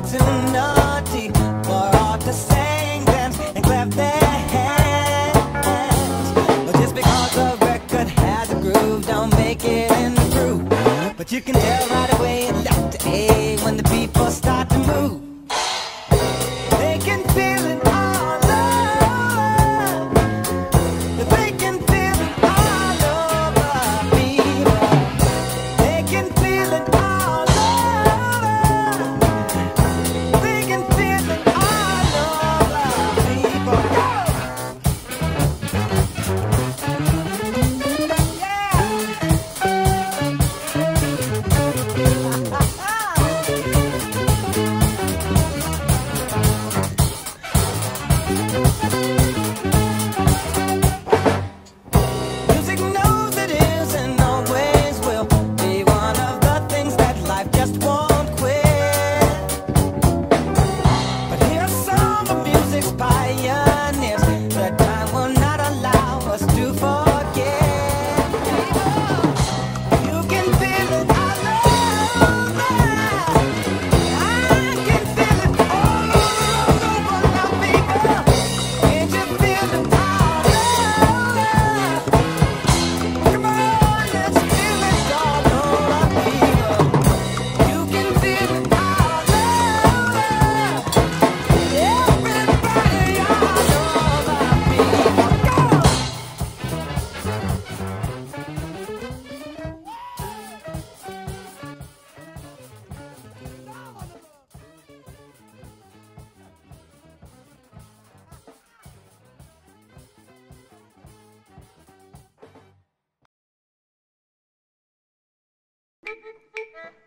too naughty for all to sing, dance, and clap their hands. But just because a record has a groove, don't make it in the groove. But you can tell right away left to A when the people start to move. They can feel it all over. They can feel it all over people. They can feel it all over. They can feel it all over people. Music knows it is and always will be one of the things that life just won't quit. But here's some of music's pioneers that time will not allow us to forget. You can feel it all over. I can feel it all over now, people. Can't you feel it all over? Come on, let's feel it all over, people. You can feel it all over. Everybody all over, people. Go!